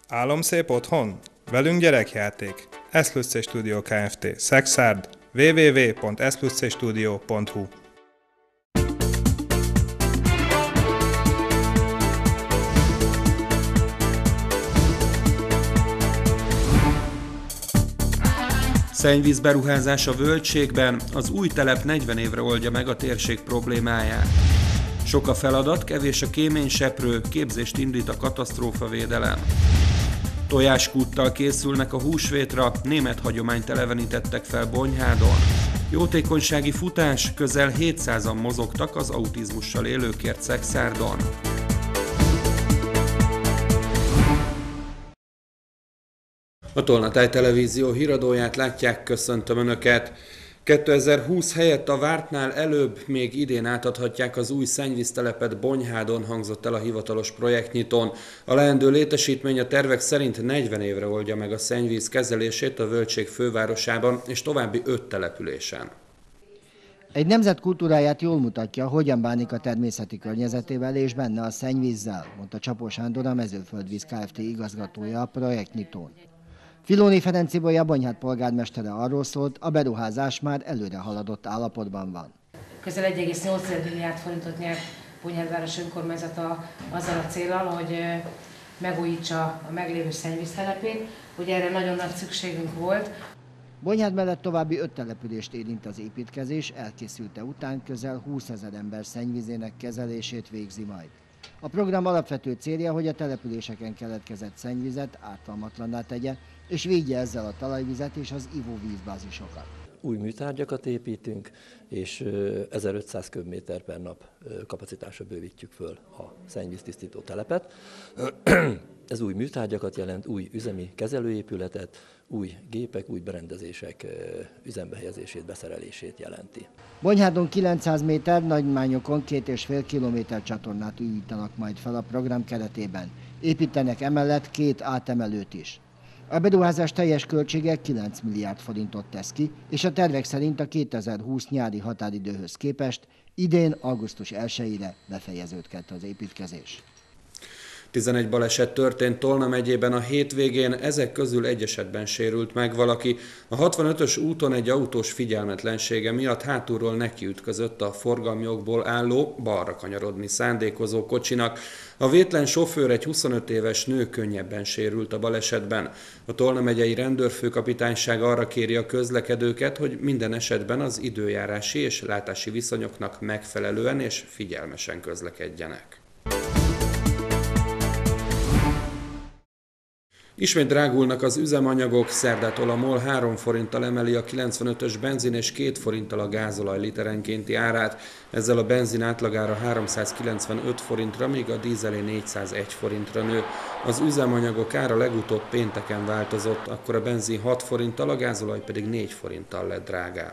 Álomszép otthon? Velünk gyerekjáték. S+C Studio Kft. Szexárd. www.s+cstudio.hu. Szennyvízberuházás a Völgységben, az új telep 40 évre oldja meg a térség problémáját. Sok a feladat, kevés a kéményseprő, képzést indít a katasztrófavédelem. Tojáskúttal készülnek a húsvétra, német hagyományt elevenítettek fel Bonyhádon. Jótékonysági futás, közel 700-an mozogtak az autizmussal élőkért Szexárdon. A Tolnatáj Televízió híradóját látják, köszöntöm Önöket! 2020 helyett a vártnál előbb még idén átadhatják az új szennyvíztelepet Bonyhádon, hangzott el a hivatalos projektnyitón. A leendő létesítmény a tervek szerint 40 évre oldja meg a szennyvíz kezelését a Völgység fővárosában és további 5 településen. Egy nemzet kultúráját jól mutatja, hogyan bánik a természeti környezetével és benne a szennyvízzel, mondta Csapó Sándor, a Mezőföldvíz Kft. Igazgatója a projektnyitón. Filóni Ferenc Ibolya Bonyhád polgármestere arról szólt, a beruházás már előre haladott állapotban van. Közel 1,8 milliárd forintot nyert Bonyhád város önkormányzata azzal a céllal, hogy megújítsa a meglévő szennyvíztelepét, hogy erre nagyon nagy szükségünk volt. Bonyhád mellett további 5 települést érint az építkezés, elkészülte után közel 20 000 ember szennyvízének kezelését végzi majd. A program alapvető célja, hogy a településeken keletkezett szennyvizet ártalmatlanná tegye, és védje ezzel a talajvizet és az ivóvízbázisokat. Új műtárgyakat építünk, és 1500 köbméter per nap kapacitásra bővítjük föl a szennyvíztisztító telepet. Ez új műtárgyakat jelent, új üzemi kezelőépületet, új gépek, új berendezések üzembe helyezését, beszerelését jelenti. Bonyhádon 900 méter, Nagymányokon 2,5 kilométer csatornát újítanak majd fel a program keretében. Építenek emellett 2 átemelőt is. A beruházás teljes költsége 9 milliárd forintot tesz ki, és a tervek szerint a 2020 nyári határidőhöz képest idén augusztus 1-ére befejeződhet az építkezés. 11 baleset történt Tolna megyében a hétvégén, ezek közül egy esetben sérült meg valaki. A 65-ös úton egy autós figyelmetlensége miatt hátulról nekiütközött a forgalmi okból álló, balra kanyarodni szándékozó kocsinak. A vétlen sofőr, egy 25 éves nő, könnyebben sérült a balesetben. A Tolna megyei rendőrfőkapitányság arra kéri a közlekedőket, hogy minden esetben az időjárási és látási viszonyoknak megfelelően és figyelmesen közlekedjenek. Ismét drágulnak az üzemanyagok, szerdától a MOL 3 forinttal emeli a 95-ös benzin és 2 forinttal a gázolaj literenkénti árát. Ezzel a benzin átlagára 395 forintra, míg a dízelé 401 forintra nő. Az üzemanyagok ára legutóbb pénteken változott, akkor a benzin 6 forinttal, a gázolaj pedig 4 forinttal lett drágább.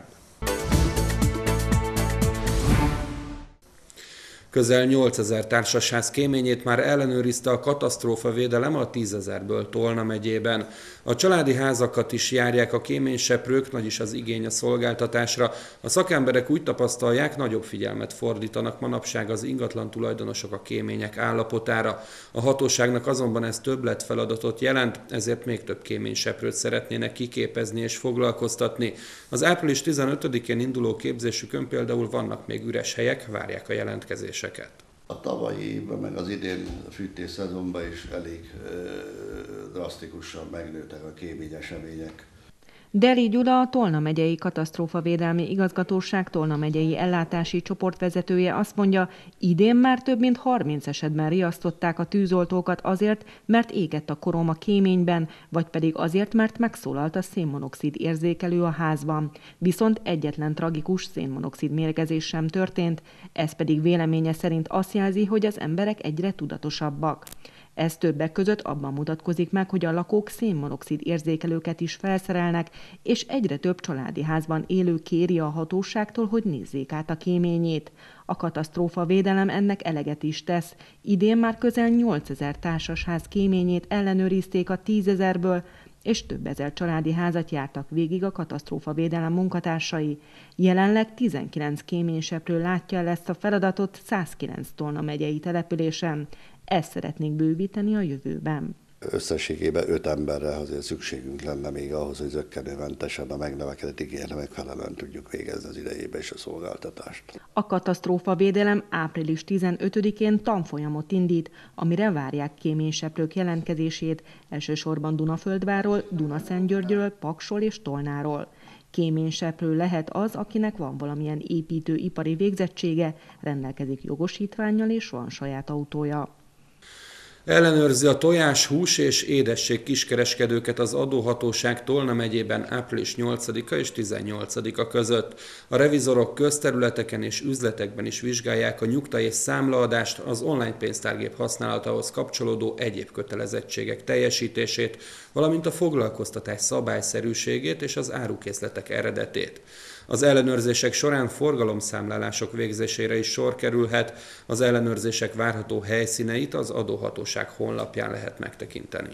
Közel 8000 társasház kéményét már ellenőrizte a katasztrófavédelem a 10 000-ből Tolna megyében. A családi házakat is járják a kéményseprők, nagy is az igény a szolgáltatásra. A szakemberek úgy tapasztalják, nagyobb figyelmet fordítanak manapság az ingatlan tulajdonosok a kémények állapotára. A hatóságnak azonban ez többletfeladatot jelent, ezért még több kéményseprőt szeretnének kiképezni és foglalkoztatni. Az április 15-én induló képzésükön például vannak még üres helyek, várják a jelentkezéseket. A tavalyi évben, meg az idén fűtésszezonban is elég drasztikusan megnőttek a kéményesemények. Deli Gyula, a Tolna megyei katasztrófavédelmi igazgatóság Tolna megyei ellátási csoportvezetője azt mondja, idén már több mint 30 esetben riasztották a tűzoltókat azért, mert égett a korom a kéményben, vagy pedig azért, mert megszólalt a szénmonoxid érzékelő a házban. Viszont egyetlen tragikus szénmonoxid mérgezés sem történt, ez pedig véleménye szerint azt jelzi, hogy az emberek egyre tudatosabbak. Ez többek között abban mutatkozik meg, hogy a lakók szénmonoxid érzékelőket is felszerelnek, és egyre több családi házban élő kéri a hatóságtól, hogy nézzék át a kéményét. A katasztrófavédelem ennek eleget is tesz. Idén már közel 8000 társasház kéményét ellenőrizték a 10 000-ből, és több ezer családi házat jártak végig a katasztrófavédelem munkatársai. Jelenleg 19 kéményseprő látja el ezt a feladatot 109 Tolna megyei településen. Ezt szeretnék bővíteni a jövőben. összességében 5 emberre azért szükségünk lenne még ahhoz, hogy zökkenőmentesen a megnövekedett igényre megfelelően tudjuk végezni az idejébe is a szolgáltatást. A katasztrófavédelem április 15-én tanfolyamot indít, amire várják kéményseprők jelentkezését, elsősorban Dunaföldvárról, Dunaszentgyörgyről, Paksról és Tolnáról. Kéményseprő lehet az, akinek van valamilyen építőipari végzettsége, rendelkezik jogosítvánnyal és van saját autója. Ellenőrzi a tojás, hús és édesség kiskereskedőket az adóhatóság Tolna megyében április 8-a és 18-a között. A revizorok közterületeken és üzletekben is vizsgálják a nyugta és számlaadást, az online pénztárgép használatához kapcsolódó egyéb kötelezettségek teljesítését, valamint a foglalkoztatás szabályszerűségét és az árukészletek eredetét. Az ellenőrzések során forgalomszámlálások végzésére is sor kerülhet, az ellenőrzések várható helyszíneit az adóhatóság honlapján lehet megtekinteni.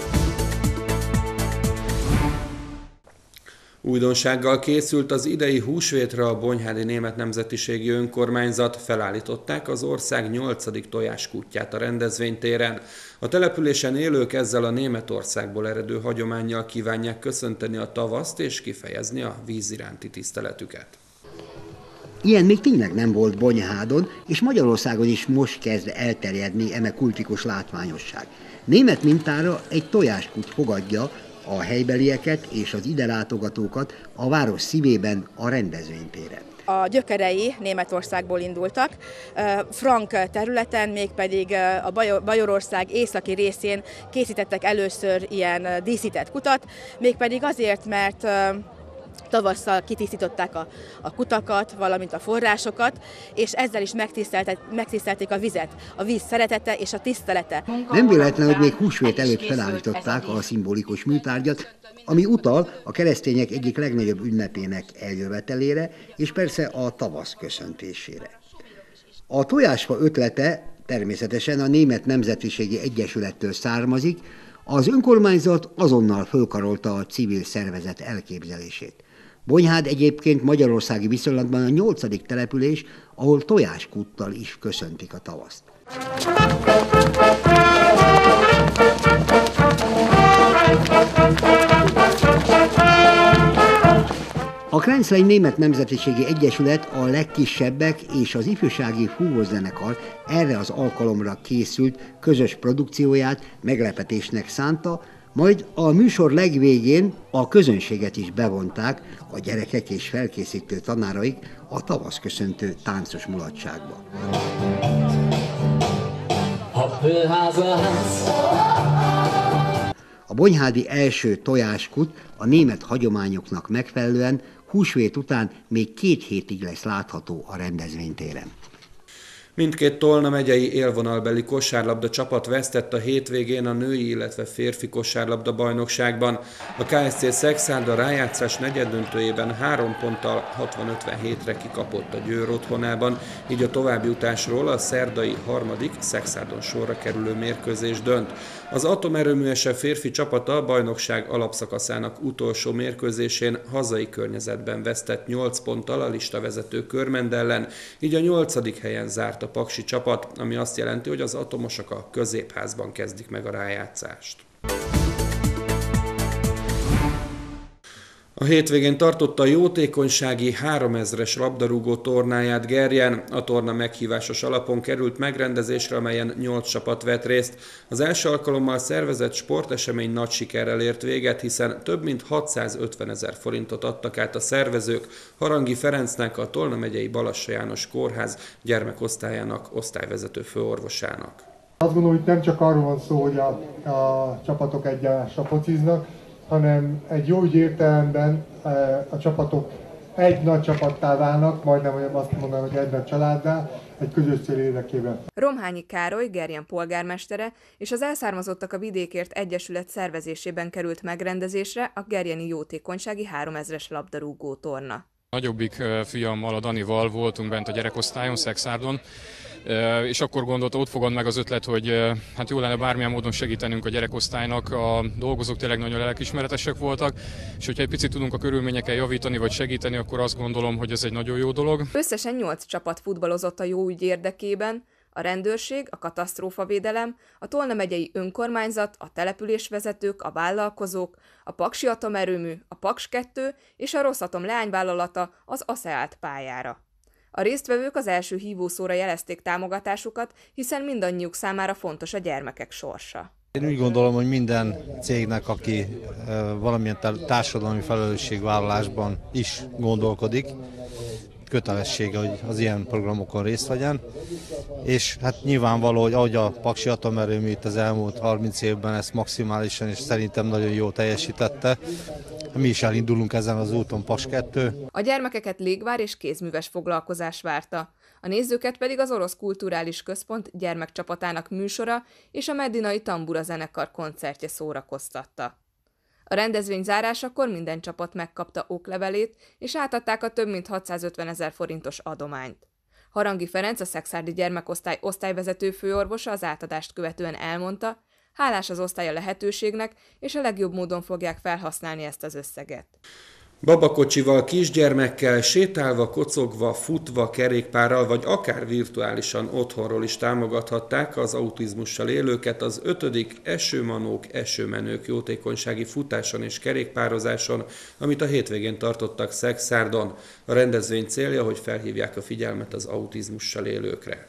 Újdonsággal készült az idei húsvétre a Bonyhádi Német Nemzetiségi Önkormányzat, felállították az ország 8. tojáskútját a rendezvénytéren. A településen élők ezzel a Németországból eredő hagyománnyal kívánják köszönteni a tavaszt és kifejezni a víz iránti tiszteletüket. Ilyen még tényleg nem volt Bonyhádon, és Magyarországon is most kezd elterjedni eme kultikus látványosság. Német mintára egy tojáskút fogadja a helybelieket és az ide látogatókat a város szívében, a rendezvénytéren. A gyökerei Németországból indultak, frank területen, mégpedig a Bajorország északi részén készítettek először ilyen díszített kutat, mégpedig azért, mert tavasszal kitisztították a kutakat, valamint a forrásokat, és ezzel is megtisztelték a vizet, a víz szeretete és a tisztelete. Nem véletlen, hogy még húsvét előtt felállították a szimbolikus műtárgyat, ami utal a keresztények egyik legnagyobb ünnepének eljövetelére, és persze a tavasz köszöntésére. A tojásfa ötlete természetesen a Német Nemzetiségi Egyesülettől származik, az önkormányzat azonnal fölkarolta a civil szervezet elképzelését. Bonyhád egyébként magyarországi viszonylatban a 8. település, ahol tojáskúttal is köszöntik a tavaszt. A Krenzlein Német Nemzetiségi Egyesület, a legkisebbek és az ifjúsági fúvózenekar erre az alkalomra készült közös produkcióját meglepetésnek szánta, majd a műsor legvégén a közönséget is bevonták, a gyerekek és felkészítő tanáraik a tavaszköszöntő táncos mulatságba. A bonyhádi első tojáskút a német hagyományoknak megfelelően húsvét után még 2 hétig lesz látható a rendezvénytéren. Mindkét Tolna megyei élvonalbeli kosárlabda csapat vesztett a hétvégén a női, illetve férfi kosárlabda bajnokságban. A KSC Szexárd a rájátszás negyeddöntőjében 3 ponttal 60-57-re kikapott a Győr otthonában, így a továbbjutásról a szerdai 3. Szexárdon sorra kerülő mérkőzés dönt. Az atomerőműese férfi csapata a bajnokság alapszakaszának utolsó mérkőzésén hazai környezetben vesztett 8 ponttal a listavezető Körmend ellen, így a 8. helyen zárt a paksi csapat, ami azt jelenti, hogy az atomosok a középházban kezdik meg a rájátszást. A hétvégén tartotta a jótékonysági 3000-es labdarúgó tornáját Gerjen. A torna meghívásos alapon került megrendezésre, amelyen 8 csapat vett részt. Az első alkalommal szervezett sportesemény nagy sikerrel ért véget, hiszen több mint 650 000 forintot adtak át a szervezők Harangi Ferencnek, a Tolna megyei Balassa János Kórház gyermekosztályának osztályvezető főorvosának. Azt gondolom, hogy nem csak arról van szó, hogy a csapatok egyenlásra fociznak, hanem egy jó ügy értelemben a csapatok egy nagy csapattá válnak, majdnem azt mondanám, hogy egy nagy családdá, egy közös cél érdekében. Romhányi Károly, Gerjen polgármestere és az Elszármazottak a Vidékért Egyesület szervezésében került megrendezésre a gerjeni jótékonysági 3000-es labdarúgó torna. Nagyobbik fiammal, a Danival voltunk bent a gyerekosztályon, Szexárdon, és akkor gondolta, ott fogad meg az ötlet, hogy hát jó lenne bármilyen módon segítenünk a gyerekosztálynak, a dolgozók tényleg nagyon lelkismeretesek voltak, és hogyha egy picit tudunk a körülményeken javítani vagy segíteni, akkor azt gondolom, hogy ez egy nagyon jó dolog. Összesen 8 csapat futballozott a jó ügy érdekében, A rendőrség, a katasztrófavédelem, a Tolna megyei önkormányzat, a településvezetők, a vállalkozók, a Paksi Atomerőmű, a Paks 2 és a Rosszatom leányvállalata az ASZE állt pályára. A résztvevők az első hívószóra jelezték támogatásukat, hiszen mindannyiuk számára fontos a gyermekek sorsa. Én úgy gondolom, hogy minden cégnek, aki valamilyen társadalmi felelősségvállalásban is gondolkodik, kötelessége, hogy az ilyen programokon részt vegyen. És hát nyilvánvaló, hogy ahogy a Paksi Atomerőmű itt az elmúlt 30 évben ezt maximálisan és szerintem nagyon jól teljesítette, mi is elindulunk ezen az úton, Paks 2. A gyermekeket légvár és kézműves foglalkozás várta. A nézőket pedig az Orosz Kulturális Központ gyermekcsapatának műsora és a Medinai Tambura zenekar koncertje szórakoztatta. A rendezvény zárásakor minden csapat megkapta oklevelét, és átadták a több mint 650 000 forintos adományt. Harangi Ferenc, a szekszárdi gyermekosztály osztályvezető főorvosa az átadást követően elmondta, hálás az osztály a lehetőségnek, és a legjobb módon fogják felhasználni ezt az összeget. Babakocsival, kisgyermekkel, sétálva, kocogva, futva, kerékpárral, vagy akár virtuálisan otthonról is támogathatták az autizmussal élőket az 5. Esőmanók, esőmenők jótékonysági futáson és kerékpározáson, amit a hétvégén tartottak Szekszárdon. A rendezvény célja, hogy felhívják a figyelmet az autizmussal élőkre.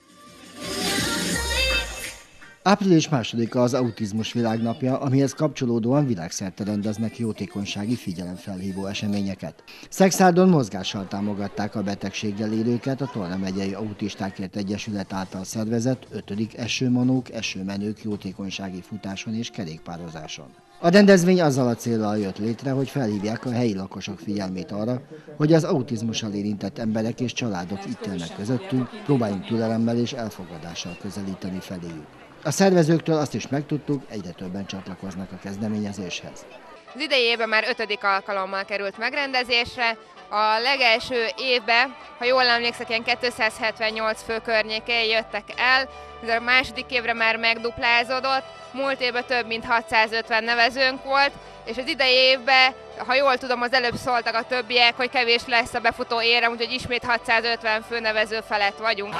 Április 2-a az Autizmus Világnapja, amihez kapcsolódóan világszerte rendeznek jótékonysági figyelemfelhívó eseményeket. Szekszárdon mozgással támogatták a betegséggel élőket a Tolna megyei Autistákért Egyesület által szervezett 5. Esőmanók, esőmenők jótékonysági futáson és kerékpározáson. A rendezvény azzal a céllal jött létre, hogy felhívják a helyi lakosok figyelmét arra, hogy az autizmussal érintett emberek és családok itt élnek közöttünk, próbáljunk türelemmel és elfogadással közelíteni feléjük. A szervezőktől azt is megtudtuk, egyre többen csatlakoznak a kezdeményezéshez. Az idei évben már 5. alkalommal került megrendezésre. A legelső évben, ha jól emlékszek, ilyen 278 fő környékén jöttek el, de a második évre már megduplázódott, múlt évben több mint 650 nevezőnk volt, és az idei évben, ha jól tudom, az előbb szóltak a többiek, hogy kevés lesz a befutó érem, úgyhogy ismét 650 fő nevező felett vagyunk.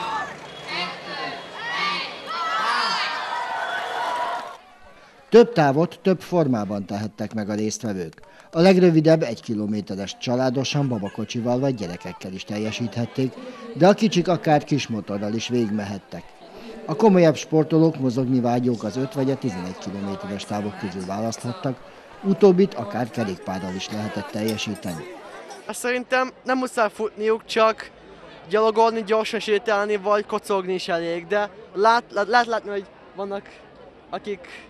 Több távot több formában tehettek meg a résztvevők. A legrövidebb 1 kilométeres családosan babakocsival vagy gyerekekkel is teljesíthették, de a kicsik akár kismotorral is végigmehettek. A komolyabb sportolók, mozogni vágyók az 5 vagy a 11 kilométeres távok közül választhattak, utóbbit akár kerékpárral is lehetett teljesíteni. Szerintem nem muszáj futniuk, csak gyalogolni, gyorsan sétálni vagy kocogni is elég, de látni, hogy vannak akik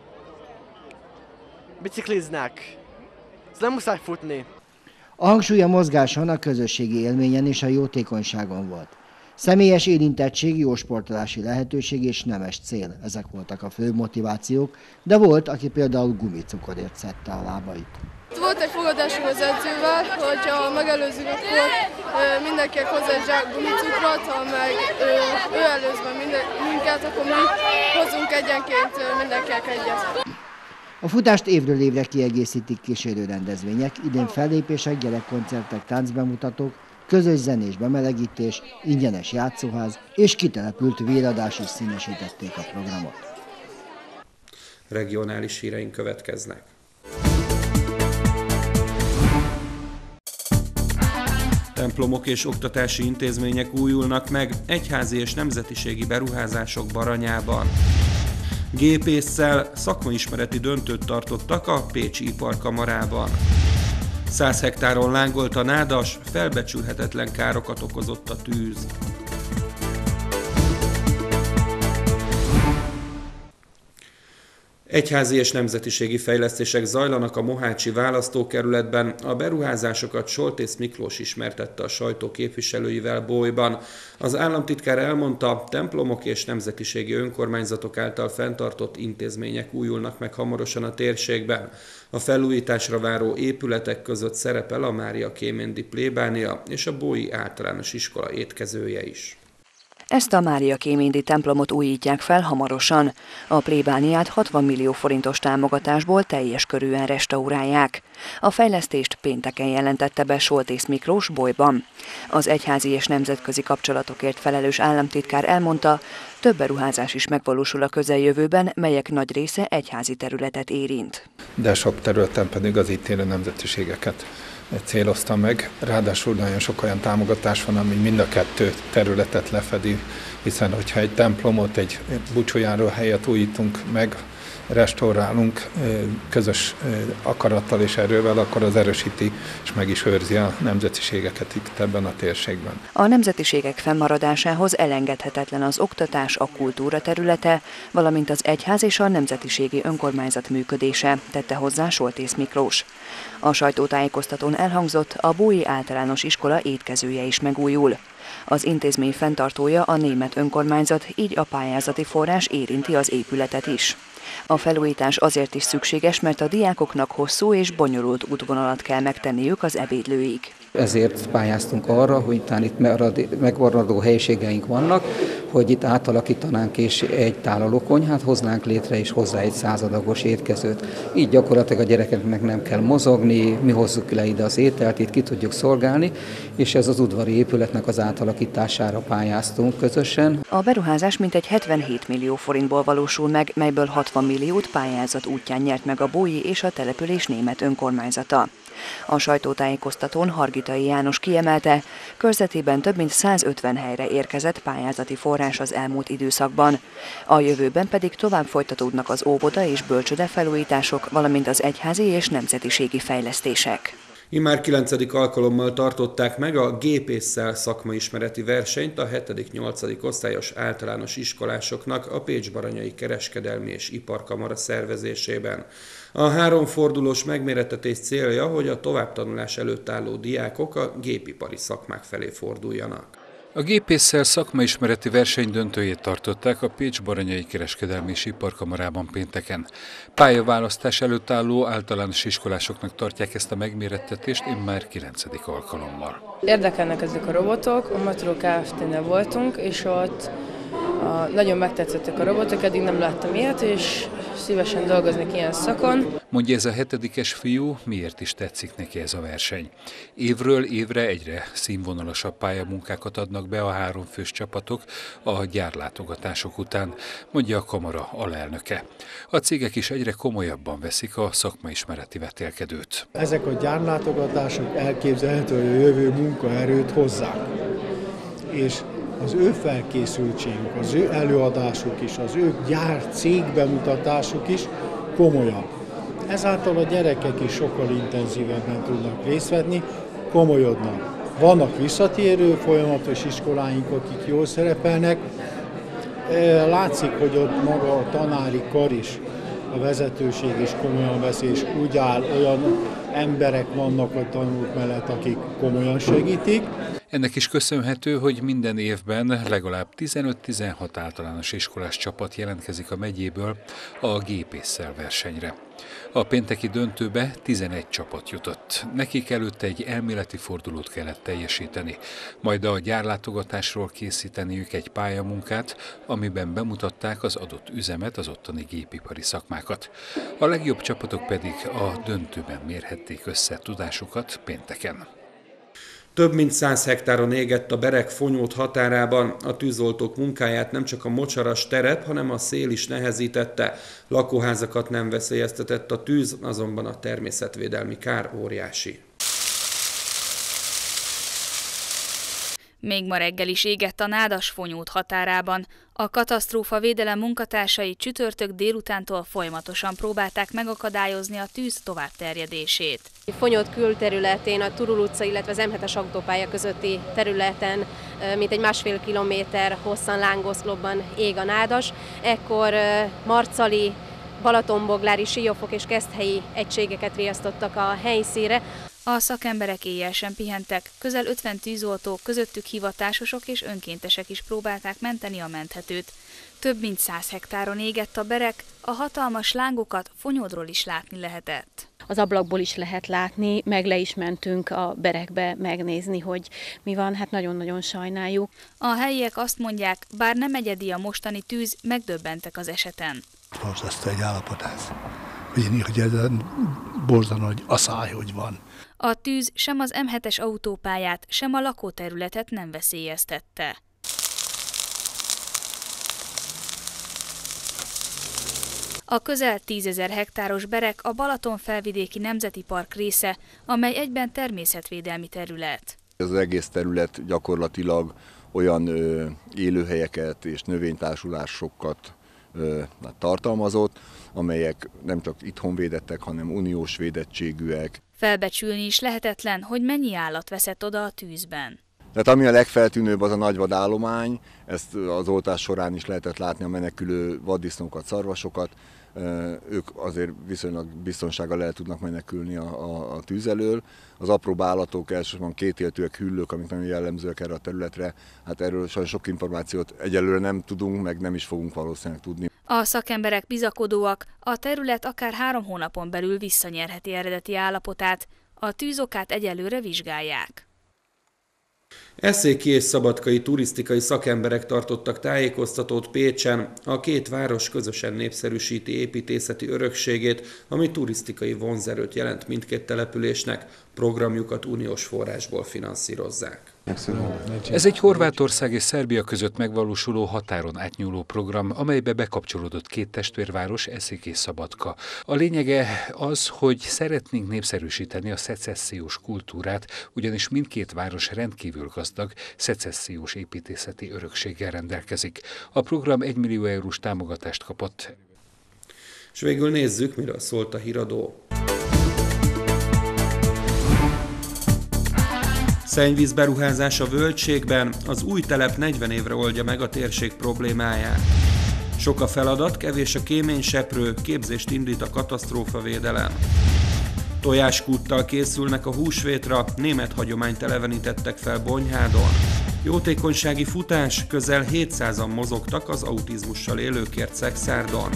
bicikliznek. Ez nem muszáj futni. A hangsúly a mozgáson, a közösségi élményen és a jótékonyságon volt. Személyes érintettség, jó sportolási lehetőség és nemes cél. Ezek voltak a fő motivációk, de volt, aki például gumicukorért szedte a lábait. Volt egy fogadásunk az edzővel, hogyha megelőzzük, akkor mindenkinek hozzá egy zsák gumicukrot, ha meg ő előz minket, akkor mi hozzunk egyenként mindenkinek egyet. A futást évről évre kiegészítik kísérő rendezvények, idén fellépések, gyerekkoncertek, táncbemutatók, közös zenés bemelegítés, ingyenes játszóház és kitelepült véradás is színesítették a programot. Regionális híreink következnek. Templomok és oktatási intézmények újulnak meg egyházi és nemzetiségi beruházások Baranyában. Gépésszel szakmaismereti döntőt tartottak a Pécsi Iparkamarában. 100 hektáron lángolt a nádas, felbecsülhetetlen károkat okozott a tűz. Egyházi és nemzetiségi fejlesztések zajlanak a mohácsi választókerületben, a beruházásokat Soltész Miklós ismertette a sajtó képviselőivel Bolyban. Az államtitkár elmondta, templomok és nemzetiségi önkormányzatok által fenntartott intézmények újulnak meg hamarosan a térségben. A felújításra váró épületek között szerepel a Mária Kéméndi plébánia és a Bólyi általános iskola étkezője is. Ezt a Mária Kéméndi templomot újítják fel hamarosan. A plébániát 60 millió forintos támogatásból teljes körűen restaurálják. A fejlesztést pénteken jelentette be Soltész Miklós Bolyban. Az egyházi és nemzetközi kapcsolatokért felelős államtitkár elmondta, több beruházás is megvalósul a közeljövőben, melyek nagy része egyházi területet érint. De sok területen pedig az itt élő nemzetiségeket célozta meg. Ráadásul nagyon sok olyan támogatás van, ami mind a kettő területet lefedi, hiszen hogyha egy templomot, egy búcsújáró helyet újítunk meg, restaurálunk közös akarattal és erővel, akkor az erősíti és meg is őrzi a nemzetiségeket itt ebben a térségben. A nemzetiségek fennmaradásához elengedhetetlen az oktatás, a kultúra területe, valamint az egyház és a nemzetiségi önkormányzat működése, tette hozzá Soltész Miklós. A sajtótájékoztatón elhangzott, a Bói Általános Iskola étkezője is megújul. Az intézmény fenntartója a német önkormányzat, így a pályázati forrás érinti az épületet is. A felújítás azért is szükséges, mert a diákoknak hosszú és bonyolult útvonalat kell megtenniük az ebédlőig. Ezért pályáztunk arra, hogy itt megmaradó helyiségeink vannak, hogy itt átalakítanánk és egy tálalókonyhát hoznánk létre, és hozzá egy 100 adagos étkezőt. Így gyakorlatilag a gyerekeknek nem kell mozogni, mi hozzuk le ide az ételt, itt ki tudjuk szolgálni, és ez az udvari épületnek az átalakítására pályáztunk közösen. A beruházás mintegy 77 millió forintból valósul meg, melyből 60 milliót pályázat útján nyert meg a Bói és a település német önkormányzata. A sajtótájékoztatón Hargitai János kiemelte, körzetében több mint 150 helyre érkezett pályázati forrás az elmúlt időszakban. A jövőben pedig tovább folytatódnak az óvoda és bölcsőde felújítások, valamint az egyházi és nemzetiségi fejlesztések. Immár 9. alkalommal tartották meg a gépésszel szakmaismereti versenyt a 7.-8. osztályos általános iskolásoknak a Pécs-Baranyai Kereskedelmi és Iparkamara szervezésében. A 3 fordulós megmérettetés célja, hogy a továbbtanulás előtt álló diákok a gépipari szakmák felé forduljanak. A gépésszel szakmaismereti verseny döntőjét tartották a Pécs-Baranyai Kereskedelmi és Iparkamarában pénteken. Pályaválasztás előtt álló általános iskolásoknak tartják ezt a megmérettetést immár 9. alkalommal. Érdekelnek ezek a robotok, a Matró Kft-nél voltunk, és ott nagyon megtetszettek a robotok, eddig nem láttam ilyet, és szívesen dolgoznék ilyen szakon. Mondja ez a 7-es fiú, miért is tetszik neki ez a verseny. Évről évre egyre színvonalasabb pályamunkákat adnak be a 3 fős csapatok a gyárlátogatások után, mondja a kamara alelnöke. A cégek is egyre komolyabban veszik a szakmaismereti vetélkedőt. Ezek a gyárlátogatások elképzelhető, hogy a jövő munkaerőt hozzák. És az ő felkészültségük, az ő előadásuk is, az ő cég bemutatásuk is komolyabb. Ezáltal a gyerekek is sokkal intenzívebben tudnak részt venni, komolyodnak. Vannak visszatérő folyamatos iskoláink, akik jól szerepelnek. Látszik, hogy ott maga a tanári kar is, a vezetőség is komolyan veszi, és úgy áll, olyan emberek vannak a tanulók mellett, akik komolyan segítik. Ennek is köszönhető, hogy minden évben legalább 15-16 általános iskolás csapat jelentkezik a megyéből a gépésszel versenyre. A pénteki döntőbe 11 csapat jutott. Nekik előtte egy elméleti fordulót kellett teljesíteni, majd a gyárlátogatásról készíteniük egy pályamunkát, amiben bemutatták az adott üzemet, az ottani gépipari szakmákat. A legjobb csapatok pedig a döntőben mérhették össze tudásukat pénteken. Több mint 100 hektáron égett a Bereg Fonyód határában. A tűzoltók munkáját nem csak a mocsaras terep, hanem a szél is nehezítette. Lakóházakat nem veszélyeztetett a tűz, azonban a természetvédelmi kár óriási. Még ma reggel is égett a Nádas-Fonyód határában. A katasztrófavédelem munkatársai csütörtök délutántól folyamatosan próbálták megakadályozni a tűz továbbterjedését. Fonyód külterületén, a Turul utca, illetve az M7-es autópálya közötti területen mintegy 1,5 kilométer hosszan lángoszlopban ég a nádas. Ekkor marcali, balatonboglári, siófok és keszthelyi egységeket riasztottak a helyszínre. A szakemberek éjjel sem pihentek, közel 50 tűzoltók, közöttük hivatásosok és önkéntesek is próbálták menteni a menthetőt. Több mint 100 hektáron égett a Bereg, a hatalmas lángokat Fonyódról is látni lehetett. az ablakból is lehet látni, meg le is mentünk a berekbe megnézni, hogy mi van, hát nagyon-nagyon sajnáljuk. A helyiek azt mondják, bár nem egyedi a mostani tűz, megdöbbentek az eseten. Borzasztó egy állapotás, hogy ez a borzasztó nagy aszály, hogy van. A tűz sem az M7-es autópályát, sem a lakóterületet nem veszélyeztette. A közel 10 000 hektáros berek a Balaton-felvidéki Nemzeti Park része, amely egyben természetvédelmi terület. Ez az egész terület gyakorlatilag olyan élőhelyeket és növénytársulásokat tartalmazott, amelyek nem csak itthon védettek, hanem uniós védettségűek. Felbecsülni is lehetetlen, hogy mennyi állat veszett oda a tűzben. Tehát ami a legfeltűnőbb, az a nagyvadállomány, ezt az oltás során is lehetett látni a menekülő vaddisznókat, szarvasokat. Ők azért viszonylag biztonsággal el tudnak menekülni a tűz elől. Az apróbb állatok, elsősorban kétéltőek, hüllők, amik nagyon jellemzőek erre a területre, hát erről sajnos sok információt egyelőre nem tudunk, meg nem is fogunk valószínűleg tudni. A szakemberek bizakodóak, a terület akár 3 hónapon belül visszanyerheti eredeti állapotát, a tűzokát egyelőre vizsgálják. Eszéki és szabadkai turisztikai szakemberek tartottak tájékoztatót Pécsen. A két város közösen népszerűsíti építészeti örökségét, ami turisztikai vonzerőt jelent mindkét településnek. Programjukat uniós forrásból finanszírozzák. Ez egy Horvátország és Szerbia között megvalósuló határon átnyúló program, amelybe bekapcsolódott két testvérváros, Eszék és Szabadka. A lényege az, hogy szeretnénk népszerűsíteni a szecessziós kultúrát, ugyanis mindkét város rendkívül gazdag szecessziós építészeti örökséggel rendelkezik. A program 1 millió eurós támogatást kapott. És végül nézzük, miről szólt a híradó. Szennyvíz beruházás a Völgységben, az új telep 40 évre oldja meg a térség problémáját. Sok a feladat, kevés a kéményseprő, képzést indít a katasztrófavédelem. Tojáskúttal készülnek a húsvétra, német hagyományt elevenítettek fel Bonyhádon. Jótékonysági futás, közel 700-an mozogtak az autizmussal élőkért Szekszárdon.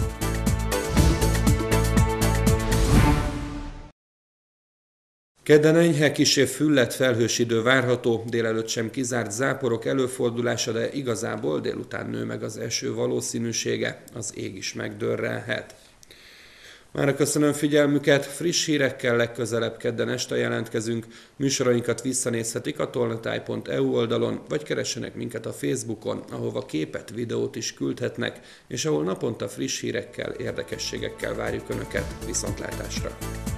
Kedden enyhe, kissé füllett felhős idő várható, délelőtt sem kizárt záporok előfordulása, de igazából délután nő meg az eső valószínűsége, az ég is megdörrelhet. Mára köszönöm figyelmüket, friss hírekkel legközelebb kedden este jelentkezünk. Műsorainkat visszanézhetik a tolnatáj.eu oldalon, vagy keressenek minket a Facebookon, ahova képet, videót is küldhetnek, és ahol naponta friss hírekkel, érdekességekkel várjuk Önöket. Viszontlátásra!